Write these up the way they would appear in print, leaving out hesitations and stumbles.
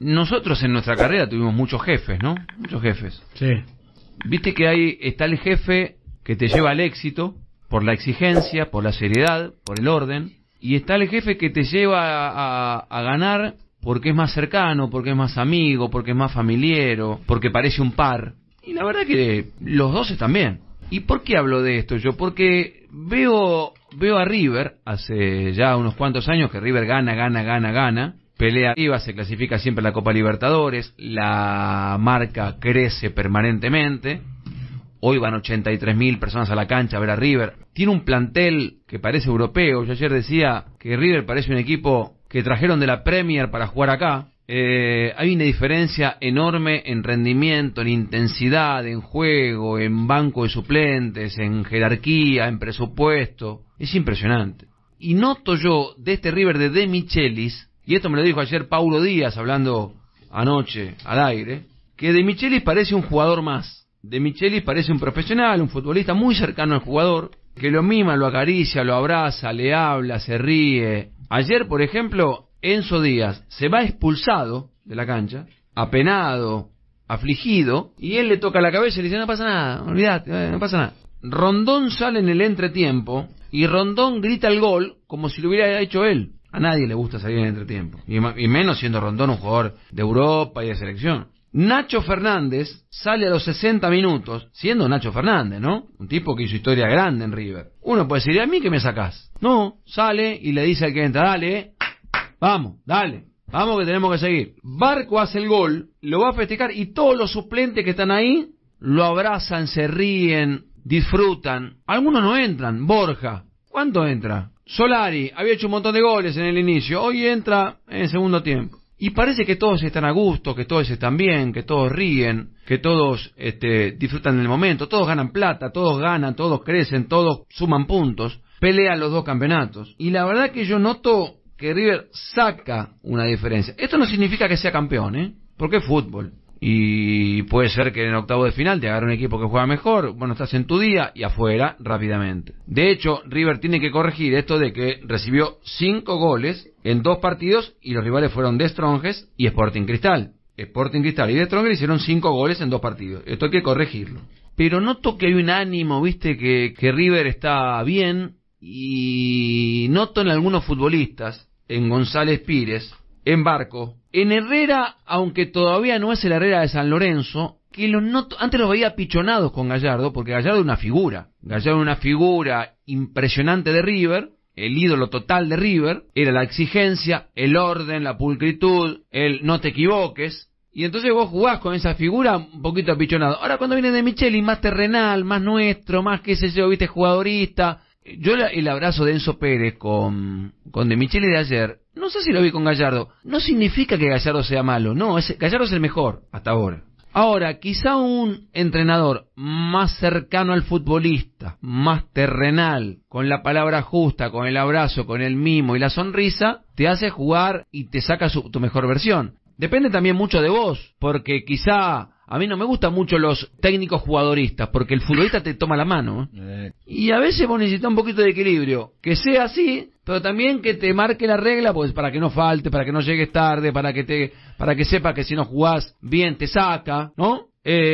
nosotros en nuestra carrera tuvimos muchos jefes, ¿no? Muchos jefes. Sí. Viste que está el jefe que te lleva al éxito por la exigencia, por la seriedad, por el orden, y está el jefe que te lleva a ganar porque es más cercano, porque es más amigo, porque es más familiero, porque parece un par. Y la verdad que los dos están bien. ¿Y por qué hablo de esto yo? Porque veo a River, hace ya unos cuantos años que River gana, pelea arriba, se clasifica siempre a la Copa Libertadores, la marca crece permanentemente, hoy van 83.000 personas a la cancha a ver a River, tiene un plantel que parece europeo, yo ayer decía que River parece un equipo que trajeron de la Premier para jugar acá. Hay una diferencia enorme en rendimiento, en intensidad, en juego, en banco de suplentes, en jerarquía, en presupuesto. Es impresionante. Y noto yo de este River de De Michelis, y esto me lo dijo ayer Paulo Díaz hablando anoche al aire, que De Michelis parece un jugador más. De Michelis parece un profesional, un futbolista muy cercano al jugador, que lo mima, lo acaricia, lo abraza, le habla, se ríe. Ayer, por ejemplo, Enzo Díaz se va expulsado de la cancha, apenado, afligido, y él le toca la cabeza y le dice, no pasa nada, olvídate, no pasa nada. Rondón sale en el entretiempo, y Rondón grita el gol como si lo hubiera hecho él. A nadie le gusta salir en el entretiempo, y menos siendo Rondón un jugador de Europa y de selección. Nacho Fernández sale a los 60 minutos, siendo Nacho Fernández, ¿no? Un tipo que hizo historia grande en River. Uno puede decir, ¿a mí qué me sacás? No, sale y le dice al que entra, dale, vamos, dale, vamos que tenemos que seguir. Barco hace el gol, lo va a festejar y todos los suplentes que están ahí lo abrazan, se ríen, disfrutan. Algunos no entran. Borja, ¿cuánto entra? Solari, había hecho un montón de goles en el inicio, hoy entra en el segundo tiempo. Y parece que todos están a gusto, que todos están bien, que todos ríen, que todos disfrutan del momento, todos ganan plata, todos ganan, todos crecen, todos suman puntos, pelean los dos campeonatos. Y la verdad que yo noto que River saca una diferencia. Esto no significa que sea campeón, porque es fútbol. Y puede ser que en octavo de final te agarre un equipo que juega mejor, bueno, estás en tu día y afuera rápidamente. De hecho, River tiene que corregir esto de que recibió 5 goles en 2 partidos y los rivales fueron De Strongest y Sporting Cristal. Sporting Cristal y De Strongest hicieron 5 goles en 2 partidos. Esto hay que corregirlo. Pero noto que hay un ánimo, viste, que River está bien, y noto en algunos futbolistas, en González Pires, en Barco, en Herrera, aunque todavía no es el Herrera de San Lorenzo, que los noto, antes los veía pichonados con Gallardo, porque Gallardo es una figura. Gallardo es una figura impresionante de River, el ídolo total de River, era la exigencia, el orden, la pulcritud, el no te equivoques, y entonces vos jugás con esa figura un poquito apichonado. Ahora cuando viene De Michelis, más terrenal, más nuestro, más qué sé yo, viste, jugadorista. Yo el abrazo de Enzo Pérez con De Michelis de ayer, no sé si lo vi con Gallardo, no significa que Gallardo sea malo, no, Gallardo es el mejor hasta ahora. Ahora, quizá un entrenador más cercano al futbolista, más terrenal, con la palabra justa, con el abrazo, con el mimo y la sonrisa, te hace jugar y te saca tu mejor versión. Depende también mucho de vos, porque quizá a mí no me gustan mucho los técnicos jugadoristas, porque el futbolista te toma la mano. Y a veces vos necesitas un poquito de equilibrio, que sea así, pero también que te marque la regla, pues para que no falte, para que no llegues tarde, para que sepa que si no jugás bien te saca, ¿no?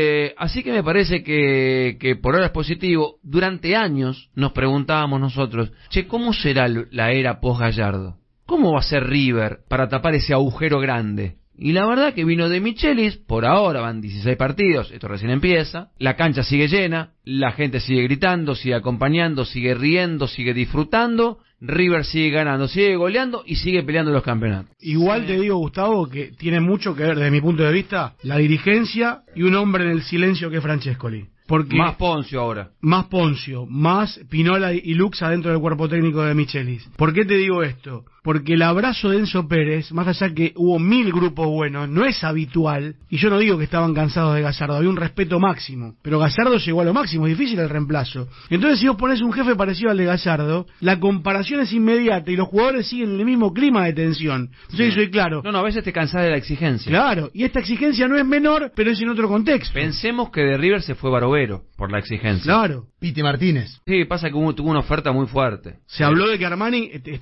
Así que me parece que por ahora es positivo. Durante años nos preguntábamos nosotros, che, ¿cómo será la era post-Gallardo? ¿Cómo va a ser River para tapar ese agujero grande? Y la verdad que vino De Michelis, por ahora van 16 partidos, esto recién empieza, la cancha sigue llena, la gente sigue gritando, sigue acompañando, sigue riendo, sigue disfrutando, River sigue ganando, sigue goleando y sigue peleando los campeonatos. Igual te digo, Gustavo, que tiene mucho que ver, desde mi punto de vista, la dirigencia y un hombre en el silencio que es Francescoli. Porque más Poncio ahora. Más Poncio, más Pinola y Luxa dentro del cuerpo técnico de Michelis. ¿Por qué te digo esto? Porque el abrazo de Enzo Pérez, más allá que hubo 1000 grupos buenos, no es habitual, y yo no digo que estaban cansados de Gallardo, había un respeto máximo, pero Gallardo llegó a lo máximo, es difícil el reemplazo. Entonces si vos ponés un jefe parecido al de Gallardo, la comparación es inmediata y los jugadores siguen el mismo clima de tensión. Entonces soy claro. No, a veces te cansás de la exigencia. Claro, y esta exigencia no es menor, pero es en otro contexto. Pensemos que de River se fue Barovero por la exigencia. Claro. Piti Martínez. Sí, pasa que tuvo una oferta muy fuerte. Se habló de que Armani estaba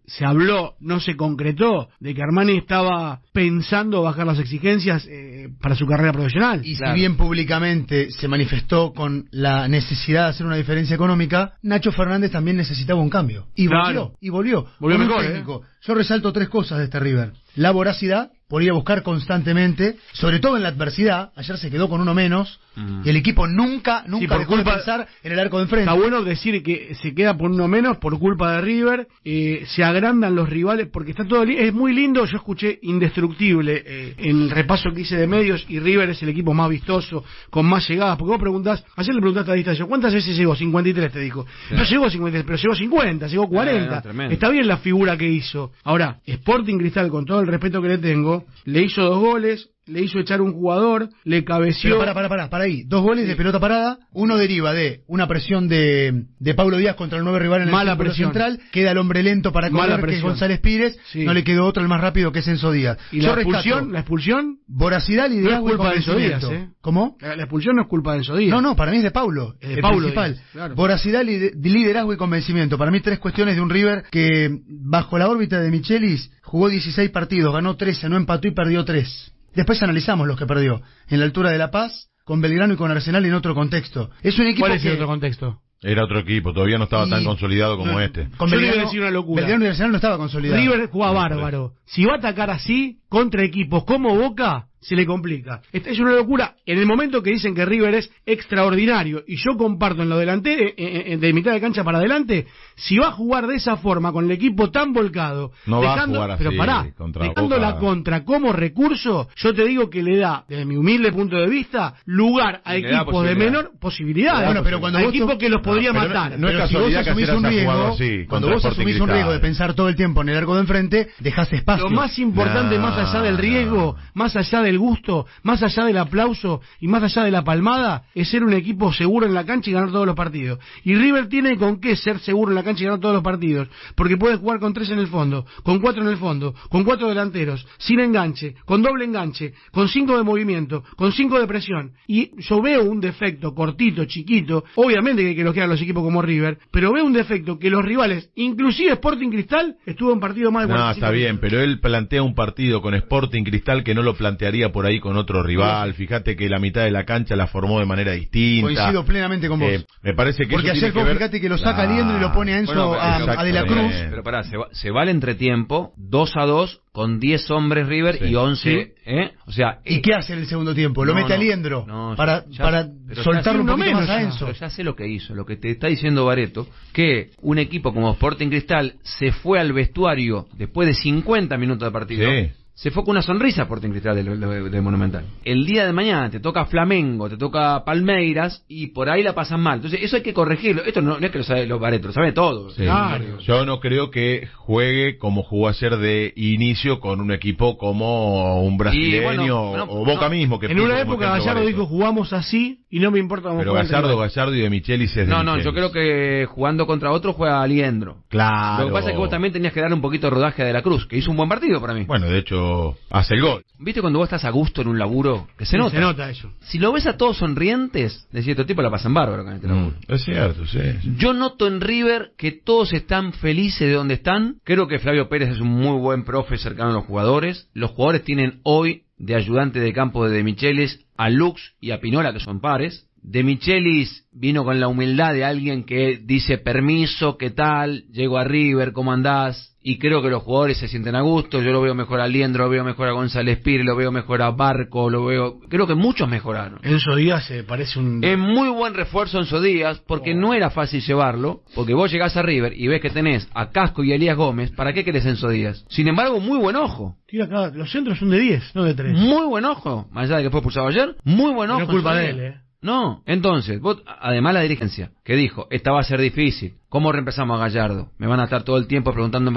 se habló, no se concretó, de que Armani estaba pensando bajar las exigencias para su carrera profesional. Y si bien públicamente se manifestó con la necesidad de hacer una diferencia económica, Nacho Fernández también necesitaba un cambio. Y volvió. Volvió con mejor, un técnico. Yo resalto 3 cosas de este River. La voracidad, por ir a buscar constantemente, sobre todo en la adversidad. Ayer se quedó con uno menos y el equipo nunca dejó de pensar en el arco de enfrente. Está bueno decir que se queda por uno menos por culpa de River, se agrandan los rivales porque está todo es muy lindo. Yo escuché Indestructible en el repaso que hice de medios, y River es el equipo más vistoso, con más llegadas, porque vos preguntás, ayer le preguntaste a distancia, ¿cuántas veces llegó? 53 te dijo. Sí. No llegó 53, pero llegó 50, llegó 40. Está bien la figura que hizo. Ahora, Sporting Cristal, con todo el respeto que le tengo, le hizo 2 goles, le hizo echar un jugador, le cabeció. Pero para ahí. 2 goles de pelota parada. Uno deriva de una presión de Pablo Díaz contra el 9 rival en el círculo central. Queda el hombre lento para correr, que es González Pires. Sí. No le quedó otro, el más rápido, que es Enzo Díaz. ¿Y la expulsión? Voracidad, liderazgo, no es culpa de Enzo Díaz, ¿Cómo? La expulsión no es culpa de Enzo Díaz. No, para mí es de Paulo. Es de Paulo principal. Díaz, claro. Voracidad, liderazgo y convencimiento. Para mí 3 cuestiones de un River que, bajo la órbita de Michelis, jugó 16 partidos, ganó 13, no empató y perdió 3. Después analizamos los que perdió. En la altura de La Paz, con Belgrano y con Arsenal, en otro contexto. Es un equipo. ¿Cuál es el otro contexto? Era otro equipo, todavía no estaba tan consolidado como este. Con Belgrano, una locura. Belgrano y Arsenal no estaba consolidado. River juega bárbaro. Si va a atacar así, contra equipos como Boca, se le complica. Es una locura. En el momento que dicen que River es extraordinario, y yo comparto en lo delante, de mitad de cancha para adelante, si va a jugar de esa forma, con el equipo tan volcado, no dejando, va a jugar así, pero dejando la contra como recurso, yo te digo que le da, desde mi humilde punto de vista, lugar a equipos de menor posibilidad. Bueno, pero cuando equipos que los podría matar. No es casualidad que asumís un riesgo, cuando vos asumís un riesgo de pensar todo el tiempo en el arco de enfrente, dejás espacio. Lo más importante, más allá del riesgo, más allá del gusto, más allá del aplauso y más allá de la palmada, es ser un equipo seguro en la cancha y ganar todos los partidos. Y River tiene con qué ser seguro en la cancha y ganar todos los partidos, porque puede jugar con 3 en el fondo, con 4 en el fondo, con 4 delanteros, sin enganche, con doble enganche, con 5 de movimiento, con 5 de presión. Y yo veo un defecto cortito, chiquito, obviamente que hay que elogiar a los equipos como River, pero veo un defecto que los rivales, inclusive Sporting Cristal, estuvo en partido más de 45 No, está bien, pero él plantea un partido con Sporting Cristal que no lo plantearía por ahí con otro rival. Fíjate que la mitad de la cancha la formó de manera distinta. Coincido plenamente con vos. Me parece que porque ayer fíjate que lo saca Liendro y lo pone a Enzo, a De la Cruz. Pero pará, se va al entretiempo 2-2 con 10 hombres River y 11, O sea, ¿y qué hace en el segundo tiempo? Lo mete a Liendro para soltarlo un poquito más a Enzo. Pero ya sé lo que hizo, lo que te está diciendo Bareto, que un equipo como Sporting Cristal se fue al vestuario después de 50 minutos de partido. Sí. Se fue con una sonrisa Sporting Cristal de Monumental. El día de mañana te toca Flamengo, te toca Palmeiras y por ahí la pasan mal. Entonces eso hay que corregirlo. Esto no es que lo sabe los Baretos, lo sabe todo. Sí. Claro. Yo no creo que juegue como jugó ayer de inicio con un equipo como un brasileño o Boca mismo. Que en una época Gallardo dijo jugamos así y no me importa cómo pero Gallardo y de Michelis es de Michelis. Yo creo que jugando contra otro juega Aliendro. Claro. Lo que pasa es que vos también tenías que darle un poquito de rodaje a De la Cruz, que hizo un buen partido para mí. Bueno, de hecho hace el gol. ¿Viste cuando vos estás a gusto en un laburo? Que se nota. Se nota eso. Si lo ves a todos sonrientes, decís, estos tipos la pasan bárbaro con este laburo. Es cierto, sí. Yo noto en River que todos están felices de donde están. Creo que Flavio Pérez es un muy buen profe cercano a los jugadores. Los jugadores tienen hoy de ayudante de campo de Michelis a Lux y a Pinola, que son pares. De Michelis vino con la humildad de alguien que dice permiso, ¿qué tal? Llego a River, ¿cómo andás? Y creo que los jugadores se sienten a gusto. Yo lo veo mejor a Liendro, lo veo mejor a González Pires, lo veo mejor a Barco, creo que muchos mejoraron. Enzo Díaz parece un... Es muy buen refuerzo Enzo Díaz, porque no era fácil llevarlo, porque vos llegás a River y ves que tenés a Casco y a Elías Gómez, ¿para qué querés Enzo Díaz? Sin embargo, muy buen ojo. Tira acá, los centros son de 10, no de 3. Muy buen ojo, más allá de que fue expulsado ayer, muy buen ojo. No es culpa de él, No, entonces, vos, además la dirigencia, que dijo, esta va a ser difícil, ¿cómo reemplazamos a Gallardo? Me van a estar todo el tiempo preguntándome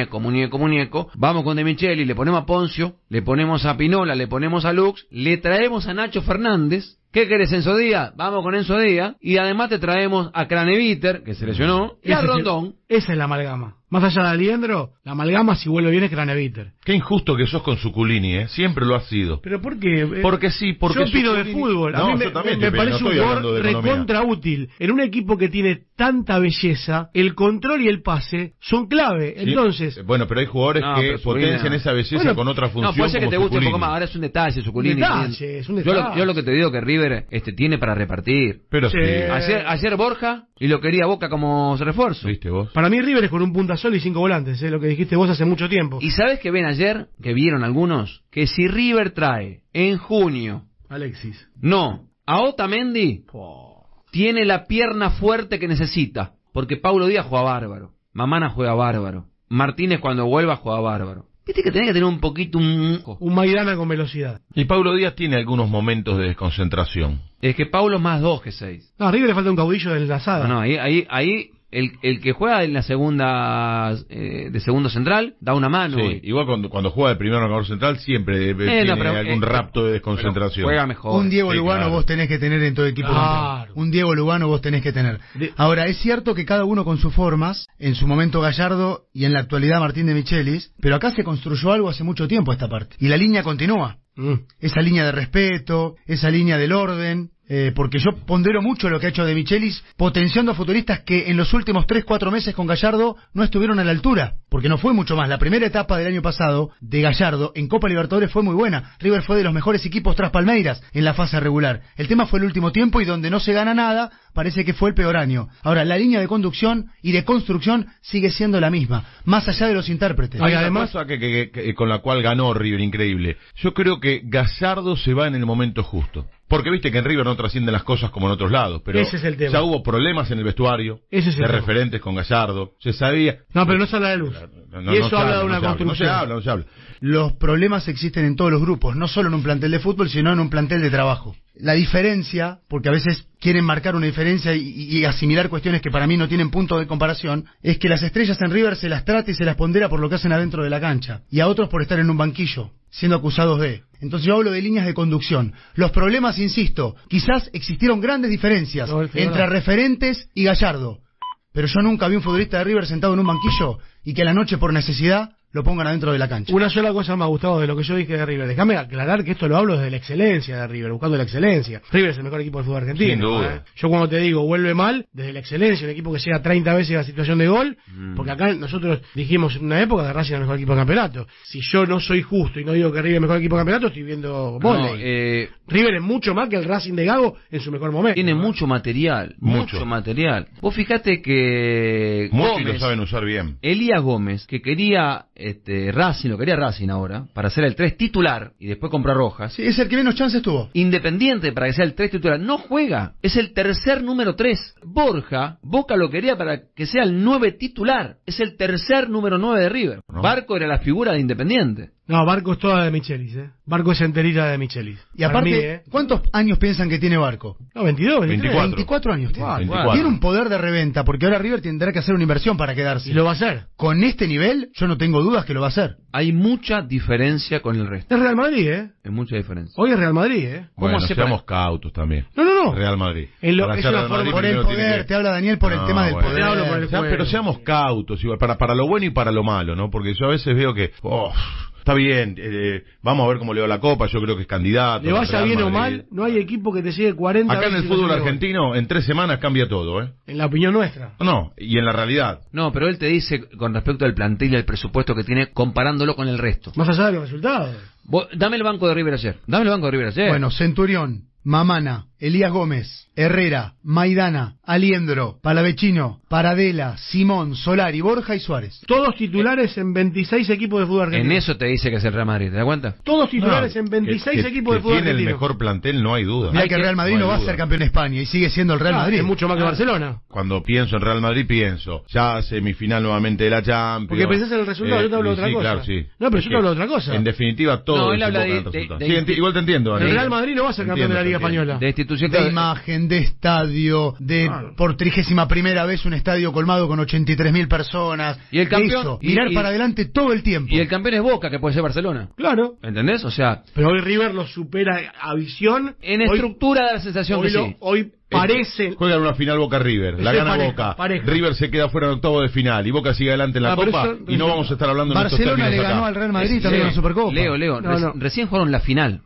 muñeco, vamos con De Micheli, le ponemos a Poncio, le ponemos a Pinola, le ponemos a Lux, le traemos a Nacho Fernández. ¿Qué querés, Enzo Díaz? Vamos con Enzo Díaz. Y además te traemos a Craneviter, que se lesionó, y a Rondón. Esa es la amalgama. Más allá de Aliendro, la amalgama, si vuelve bien, es Craneviter. Qué injusto que sos con Suculini, Siempre lo has sido. ¿Pero por qué? Porque sí, porque yo pido de fútbol. A mí me parece un jugador recontra útil. En un equipo que tiene tanta belleza belleza, el control y el pase son clave. Sí. Entonces, Bueno, pero hay jugadores que potencian esa belleza con otra función. No, puede ser que como te guste un Zuculini. poco más. Ahora es un detalle, Zuculini. es un detalle. Yo lo que te digo que River tiene para repartir. Pero Sí. Ayer Borja y lo quería Boca como refuerzo. ¿Viste vos? para mí River es con un punta sol y 5 volantes, lo que dijiste vos hace mucho tiempo. ¿Y sabes que ven ayer? Que vieron algunos. Que si River trae en junio, Alexis. a Otamendi, tiene la pierna fuerte que necesita. Porque Paulo Díaz juega bárbaro. Mamana juega bárbaro. Martínez cuando vuelva juega bárbaro. Viste que tenés que tener un poquito Un Maidana con velocidad. Y Paulo Díaz tiene algunos momentos de desconcentración. Es que Paulo es más 2 que 6. No, a River le falta un caudillo de enlazada. No, ahí el que juega en la segunda de segundo central da una mano. Sí, igual cuando juega de primer marcador central siempre tiene algún rapto de desconcentración. Juega mejor. Un Diego Sí, Lugano claro. vos tenés que tener en todo equipo. Claro. Un Diego Lugano vos tenés que tener. Ahora, es cierto que cada uno con sus formas, en su momento Gallardo y en la actualidad Martín de Michelis, pero acá se construyó algo hace mucho tiempo esta parte. Y la línea continúa. Esa línea de respeto, esa línea del orden, porque yo pondero mucho lo que ha hecho De Michelis, potenciando a futbolistas que en los últimos 3-4 meses con Gallardo no estuvieron a la altura, porque no fue mucho más. La primera etapa del año pasado de Gallardo en Copa Libertadores fue muy buena. River fue de los mejores equipos tras Palmeiras en la fase regular. El tema fue el último tiempo y donde no se gana nada, parece que fue el peor año. Ahora, la línea de conducción y de construcción sigue siendo la misma, más allá de los intérpretes. Hay además- una cosa que con la cual ganó River, increíble. Yo creo que Gallardo se va en el momento justo. Porque viste que en River no trascienden las cosas como en otros lados, pero Ese es el tema. ya hubo problemas en el vestuario, Ese es el de tema. referentes con Gallardo, se sabía... No, pero no se habla de luz. No, y eso se habla de una no se construcción. no se habla. Los problemas existen en todos los grupos, no solo en un plantel de fútbol, sino en un plantel de trabajo. La diferencia, porque a veces quieren marcar una diferencia y asimilar cuestiones que para mí no tienen punto de comparación, es que las estrellas en River se las trata y se las pondera por lo que hacen adentro de la cancha, y a otros por estar en un banquillo, siendo acusados de. Entonces yo hablo de líneas de conducción. Los problemas, insisto, quizás existieron grandes diferencias entre referentes y Gallardo, pero yo nunca vi un futbolista de River sentado en un banquillo y que a la noche por necesidad lo pongan adentro de la cancha. Una sola cosa me ha gustado de lo que yo dije de River. Déjame aclarar que esto lo hablo desde la excelencia de River, buscando la excelencia. River es el mejor equipo del fútbol argentino. Sin duda. Yo cuando te digo vuelve mal, desde la excelencia, un equipo que llega 30 veces a la situación de gol, porque acá nosotros dijimos en una época que Racing era el mejor equipo del campeonato. Si yo no soy justo y no digo que River es el mejor equipo del campeonato, estoy viendo vóley. River es mucho más que el Racing de Gago en su mejor momento. Tiene mucho material. Mucho material. Vos fijate que Muchos Gómez, lo saben usar bien. Elías Gómez, que quería Racing, lo quería Racing ahora, para ser el 3 titular y después comprar Rojas. Sí, es el que menos chances tuvo. Independiente para que sea el 3 titular, no juega, es el tercer número 3. Borja, Boca lo quería para que sea el 9 titular, es el tercer número 9 de River. ¿No? Barco era la figura de Independiente. No, Barco es toda de Michelis, Barco es enterita de Michelis. Y aparte, Para mí, ¿cuántos años piensan que tiene Barco? No, 22, 23. 24 años tiene. 24. Tiene un poder de reventa, porque ahora River tendrá que hacer una inversión para quedarse. Y lo va a hacer. Con este nivel, yo no tengo dudas que lo va a hacer. Hay mucha diferencia con el resto. Es Real Madrid, Hay mucha diferencia. Hoy es Real Madrid, ¿Cómo Bueno, hace seamos cautos también. No. Real Madrid. Es Para una ser Real forma- Madrid Por el primero tiene poder, que- te habla Daniel por el tema del bueno. poder. Te hablo por el juego. Pero seamos cautos, igual, para lo bueno y para lo malo, ¿no? Porque yo a veces veo que, está bien, vamos a ver cómo le va la Copa, yo creo que es candidato. Le vaya Real bien o Madrid. mal, no hay equipo que te sigue 40 Acá en veces el fútbol situación de gol. argentino, en 3 semanas cambia todo, ¿eh? En la opinión nuestra. No, y en la realidad. No, pero él te dice con respecto al plantel y al presupuesto que tiene, comparándolo con el resto. Más allá de los resultados. Dame el banco de River ayer. Bueno, Centurión, Mamana, Elías Gómez, Herrera, Maidana, Aliendro, Palavecino, Paradela, Simón, Solari, Borja y Suárez. Todos titulares en 26 equipos de fútbol argentino. En eso te dice que es el Real Madrid, ¿te das cuenta? Todos titulares No, en 26 que- equipos de que fútbol tiene argentino. el mejor plantel, no hay duda. Mira Hay que que- Real Madrid no hay no va a duda. ser campeón de España y sigue siendo el Real Madrid. Es mucho más que Barcelona. Cuando pienso en Real Madrid, pienso ya semifinal nuevamente de la Champions. Porque pensás en el resultado, yo te hablo de otra sí, cosa. Claro, sí. No, pero Es yo te que, hablo de otra cosa. En definitiva, todo No, él habla desemboca en el de- resultado. de- Sí, igual te entiendo, El Daniel. Real Madrid no va a ser campeón de la Liga Entiendo, Española. De institución De imagen, de estadio, de Claro. por 31ª vez un estadio colmado con 83.000 personas. Y el campeón- Eso, y- mirar y- para adelante todo el tiempo. Y el campeón es Boca, que puede ser Barcelona. Claro. ¿Entendés? O sea, Pero hoy River lo supera a visión. en Hoy- estructura da la sensación hoy, que sí. hoy Parece. Juegan una final Boca River, la gana Boca. River se queda fuera en octavo de final y Boca sigue adelante en la Copa y no vamos a estar hablando en estos términos. Barcelona le ganó al Real Madrid también en la Supercopa. Leo, recién jugaron la final.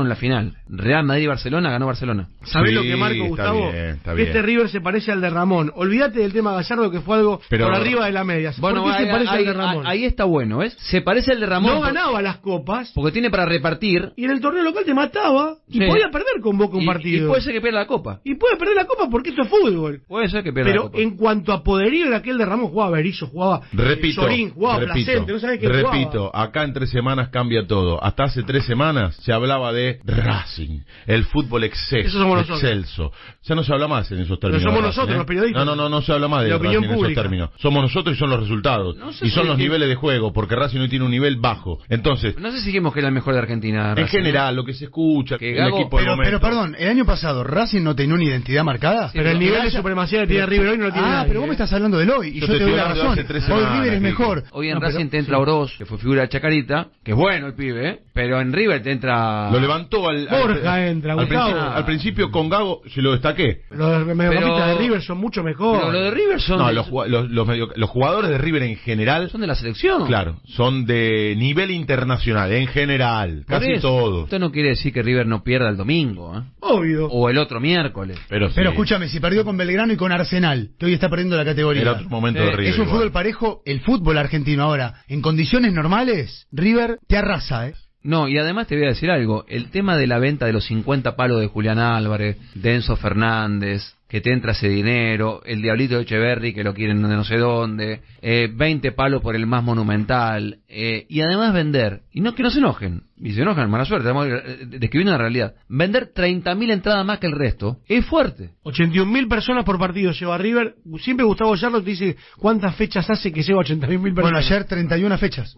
Real Madrid y Barcelona, ganó Barcelona. ¿Sabés lo que marco, Gustavo? Está bien. Este River se parece al de Ramón. Olvídate del tema Gallardo, que fue algo por arriba de la media. Bueno, ¿Por qué se parece al de Ramón? Ahí está bueno, ¿ves? Se parece al de Ramón. No ganaba las copas. Porque tiene para repartir. Y en el torneo local te mataba. Y podía perder con Boca un partido. Y puede ser que pierda la Copa. Y puede perder la Copa porque esto es fútbol. Puede ser que pierda la Copa. Pero en cuanto a poderío, en aquel de Ramón jugaba Berizzo, jugaba Sorín, jugaba Placente, no sabés qué jugaba. Repito, acá en 3 semanas cambia todo. Hasta hace 3 semanas se hablaba de Racing, el fútbol excelso. Ya no se habla más en esos términos. Pero somos nosotros, los periodistas. No se habla más de Racing en esos términos. Somos nosotros y son los resultados. Y son los niveles de juego, porque Racing hoy tiene un nivel bajo. Entonces, no sé si dijimos que era el mejor de Argentina. En general, lo que se escucha, que el equipo del momento. Pero perdón, el año pasado Racing no tenía una identidad marcada. Pero el nivel de supremacía que tiene River hoy no lo tiene nadie. Pero vos me estás hablando del hoy, y yo te doy la razón. Hoy River es mejor. Hoy en Racing te entra Oroz, que fue figura de Chacarita, que es bueno el pibe, pero en River te entra... Lo levantó Borja entra, al principio con Gago se lo destaqué. Los mediocampistas de River son mucho mejor. Pero los de River son... No, los jugadores de River en general... Son de la selección. Claro, son de nivel internacional, en general, casi todos. Esto no quiere decir que River no pierda el domingo, ¿eh? Obvio. O el otro miércoles. Pero escúchame, si perdió con Belgrano y con Arsenal, que hoy está perdiendo la categoría. Era otro momento de River. Es un fútbol parejo, el fútbol argentino ahora. En condiciones normales, River te arrasa, ¿eh? No, y además te voy a decir algo. El tema de la venta de los 50 palos de Julián Álvarez, de Enzo Fernández, que te entra ese dinero, el Diablito de Echeverri, que lo quieren de no sé dónde, 20 palos por el más monumental, y además vender, y no que no se enojen, y se enojan, mala suerte, estamos describiendo la realidad, vender 30.000 entradas más que el resto, es fuerte. 81.000 personas por partido lleva River. Siempre Gustavo Yarlo te dice cuántas fechas hace que lleva 80.000 personas. Bueno, ayer 31 fechas.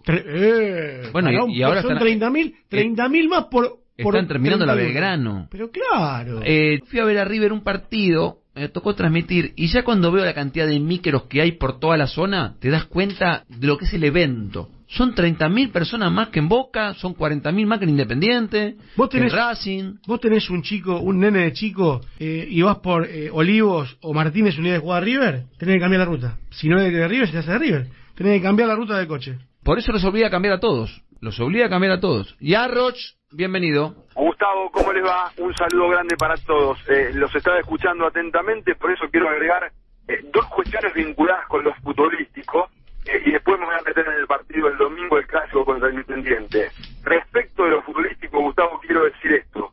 Bueno, y ahora son 30.000 más por... Están terminando 31. La Belgrano. Pero claro. Fui a ver a River un partido, me tocó transmitir, y ya cuando veo la cantidad de míqueros que hay por toda la zona, te das cuenta de lo que es el evento. Son 30.000 personas más que en Boca, son 40.000 más que en Independiente, en Racing. Vos tenés un nene de chico, y vas por Olivos o Martínez, unidad de jugada a River, tenés que cambiar la ruta. Si no es de River, se te hace de River. Tenés que cambiar la ruta del coche. Por eso los obliga a cambiar a todos. Y Arroch, bienvenido. Gustavo, ¿cómo les va? Un saludo grande para todos. Los estaba escuchando atentamente, por eso quiero agregar 2 cuestiones vinculadas con lo futbolístico, y después me voy a meter en el partido del domingo, el clásico contra el Independiente. Respecto de lo futbolístico, Gustavo, quiero decir esto.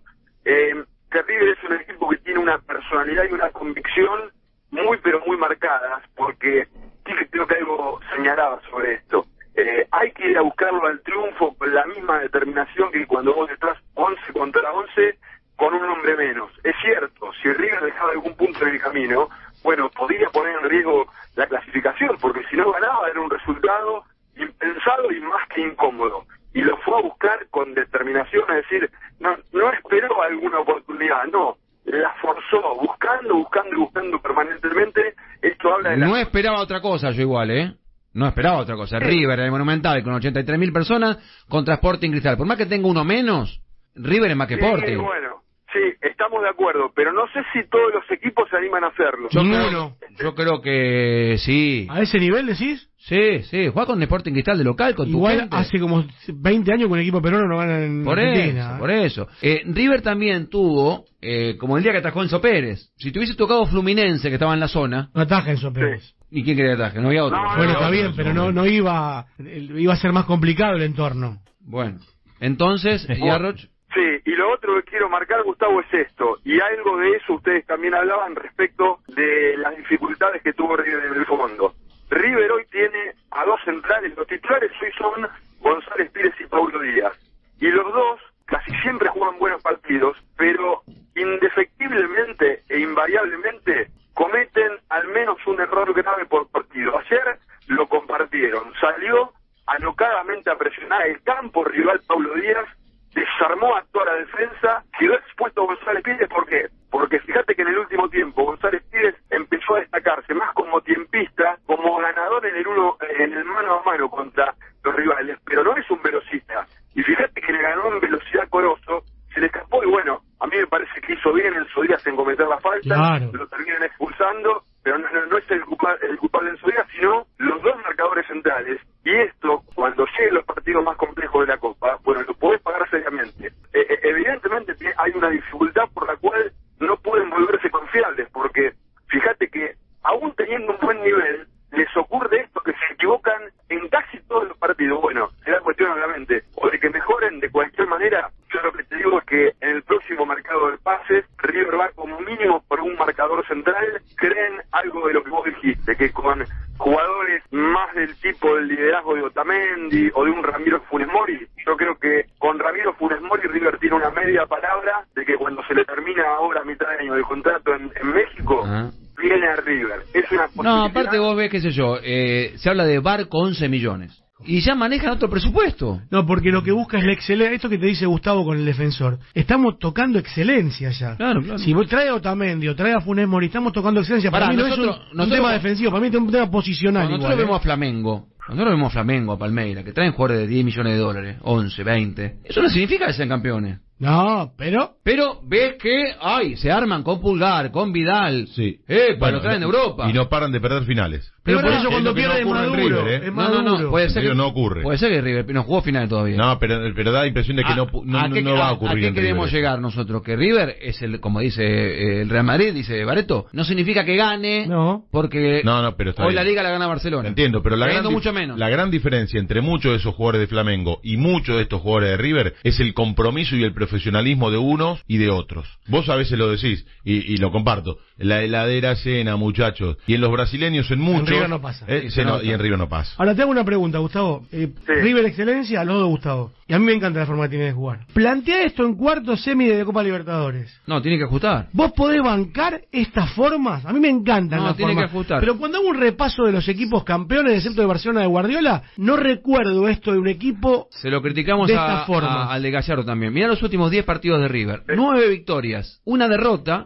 Que River es un equipo que tiene una personalidad y una convicción muy, pero muy marcadas, porque creo que algo señalaba sobre esto. Hay que ir a buscarlo al triunfo con la misma determinación que cuando vos estás 11 contra 11 con un hombre menos. Es cierto, si River dejaba algún punto en el camino, bueno, podría poner en riesgo la clasificación, porque si no ganaba era un resultado impensado y más que incómodo. Y lo fue a buscar con determinación, es decir, no esperó alguna oportunidad, no, la forzó, buscando permanentemente. Esto habla de No esperaba otra cosa yo igual, No esperaba otra cosa. River en el Monumental con 83.000 personas contra Sporting Cristal. Por más que tenga uno menos, River es más que Sporting. Bueno, sí, estamos de acuerdo, pero no sé si todos los equipos se animan a hacerlo. Yo creo que sí. ¿A ese nivel decís? Sí, juega con Sporting Cristal de local, con igual tu gente. Hace como 20 años que un equipo peruano no gana en Argentina. Por eso. River también tuvo, como el día que atajó Enzo Pérez. Si te hubiese tocado Fluminense, que estaba en la zona... No ataja Enzo Pérez. Sí. ¿Y quién quería ataje? No había otro. Bueno, está bien, pero no iba a ser más complicado el entorno. Bueno, entonces, ¿y Arroch? Sí, y lo otro que quiero marcar, Gustavo, es esto, y algo de eso ustedes también hablaban respecto de las dificultades que tuvo River en el fondo. River hoy tiene a 2 centrales, los titulares hoy son González Pires y Paulo Díaz, y los dos casi siempre juegan buenos partidos, pero indefectiblemente e invariablemente cometen al menos un error grave por partido. Ayer lo compartieron, salió alocadamente a presionar el campo rival Paulo Díaz, desarmó a toda la defensa, quedó expuesto González Pires. ¿Por qué? Porque fíjate que en el último tiempo González Pires empezó a destacarse más como tiempista, como ganador en el mano a mano contra los rivales, pero no es un velocista. Y fíjate que le ganó en velocidad Corozo, se le escapó y bueno, a mí me parece que hizo bien Enzo Díaz en cometer la falta. molestan, lo terminan expulsando, pero no es el culpable en su día, sino los dos marcadores centrales. Y esto, cuando lleguen los partidos más complejos de la Copa, bueno, lo podés pagar seriamente. Evidentemente hay una dificultad por la cual no pueden volverse confiables, porque fíjate que aún teniendo un buen nivel, les ocurre esto, que se equivocan en casi todos los partidos. Bueno, será cuestión obviamente o de que mejoren de cualquier manera. Yo lo que te digo es que en el próximo mercado de pases, River va como mínimo por un marcador central. Creen algo de lo que vos dijiste, que con jugadores más del tipo del liderazgo de Otamendi o de un Ramiro Funes Mori, yo creo que con Ramiro Funes Mori River tiene una media palabra de que cuando se le termina ahora a mitad de año el contrato en México, viene a River. Es una posibilidad. No, aparte vos ves, qué sé yo, se habla de Barco 11 millones. Y ya manejan otro presupuesto. No, porque lo que busca es la excelencia. Esto que te dice Gustavo con el defensor. Estamos tocando excelencia ya. Claro, claro. Si vos traes a Otamendi o traes a Funes Mori, estamos tocando excelencia. Para mí no es un tema defensivo, para mí es un tema posicional. Nosotros vemos a Flamengo. Nosotros vemos a Flamengo, a Palmeira, que traen jugadores de 10 millones de dólares, 11, 20. Eso no significa que sean campeones. No, pero ves que, se arman con Pulgar, con Vidal. Sí. Lo traen de Europa. Y no paran de perder finales. Pero por eso es cuando lo que pierde no ocurre en Maduro, River, es Maduro. No, puede ser que no ocurre. Puede ser que River no jugó finales todavía. No, pero da la impresión de que no va a ocurrir. ¿A qué en queremos River llegar nosotros? Que River es como dice el Real Madrid, dice Barreto, no significa que gane, porque pero está hoy bien. la Liga la gana Barcelona. Entiendo, pero mucho menos. La gran diferencia entre muchos de esos jugadores de Flamengo y muchos de estos jugadores de River es el compromiso y el profesionalismo de unos y de otros. Vos a veces lo decís, y lo comparto, la heladera llena, muchachos, y en los brasileños en muchos... En River no pasa. Y en River no pasa. Ahora te hago una pregunta, Gustavo. River excelencia, a los dos Gustavo. Y a mí me encanta la forma que tiene de jugar. Plantea esto en cuarto semi de Copa Libertadores. No, tiene que ajustar. ¿Vos podés bancar estas formas? A mí me encantan las tiene formas. Que ajustar. Pero cuando hago un repaso de los equipos campeones, excepto de Barcelona de Guardiola, no recuerdo esto de un equipo. Se lo criticamos de esta forma. Al de Gallardo también. Mirá los últimos 10 partidos de River. 9 victorias, 1 derrota,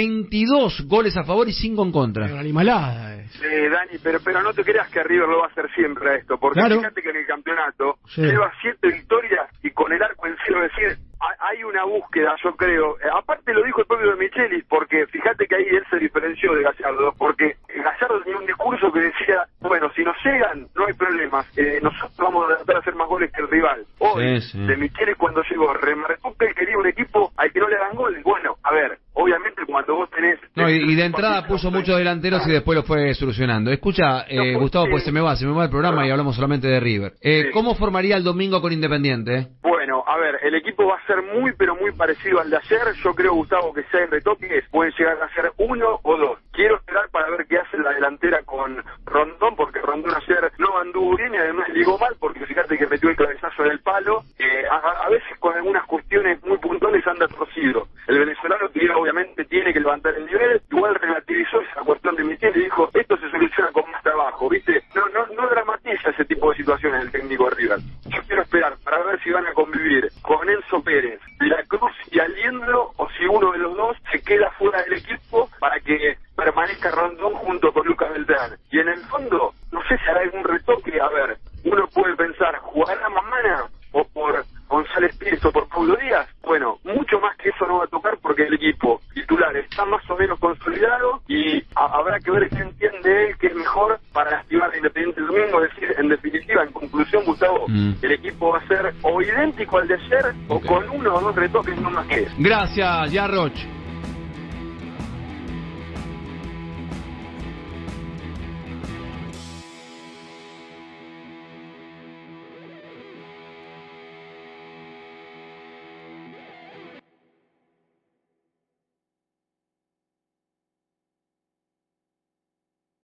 22 goles a favor y 5 en contra. Una animalada. Dani, pero no te creas que River lo va a hacer siempre a esto, porque fíjate que en el campeonato lleva 7 victorias y con el arco en cielo, es decir, hay una búsqueda, yo creo. Aparte lo dijo el propio de Michelis, porque fíjate que ahí él se diferenció de Gallardo, porque Gallardo tenía un discurso que decía, bueno, si nos llegan, no hay problemas, nosotros vamos a tratar de hacer más goles que el rival. Hoy, de Michelis cuando llegó, remarcó que él quería un equipo al que no le hagan goles. Bueno, a ver, obviamente cuando vos tenés... y de entrada puso muchos delanteros y después lo fue solucionando. Escucha, Gustavo, pues se me va el programa y hablamos solamente de River. ¿Cómo formaría el domingo con Independiente? Bueno, a ver, el equipo va a ser muy, pero muy parecido al de ayer. Yo creo, Gustavo, que si hay retoques pueden llegar a ser 1 o 2. Quiero esperar para ver qué hace la delantera con Rondón, porque Rondón ayer no anduvo bien y además llegó mal, porque fíjate que metió el cabezazo en el palo. A veces con algunas cuestiones muy puntuales anda torcido. El venezolano que obviamente tiene que levantar el nivel, igual relativizó esa cuestión de Michel y dijo, esto se soluciona con más trabajo, ¿viste? No dramatiza ese tipo de situaciones el técnico de River. Yo quiero esperar para ver si van a convivir con Enzo Pérez, La Cruz y Aliendro, o si uno de los dos se queda fuera del equipo para que permanezca Rondón junto con Lucas Beltrán. Y en el fondo, no sé si hará algún retoque. A ver, uno puede pensar, ¿jugará Mamana o por González Pires o por Paulo Díaz? Bueno, mucho más que eso no va a tocar porque el equipo titular está más o menos consolidado y habrá que ver qué entiende él que es mejor para activar a Independiente el domingo. Es decir, en definitiva, en conclusión, Gustavo, el equipo va a ser o idéntico al de ayer o con 1 o 2 retoques, no más que eso. Gracias, Yarroch.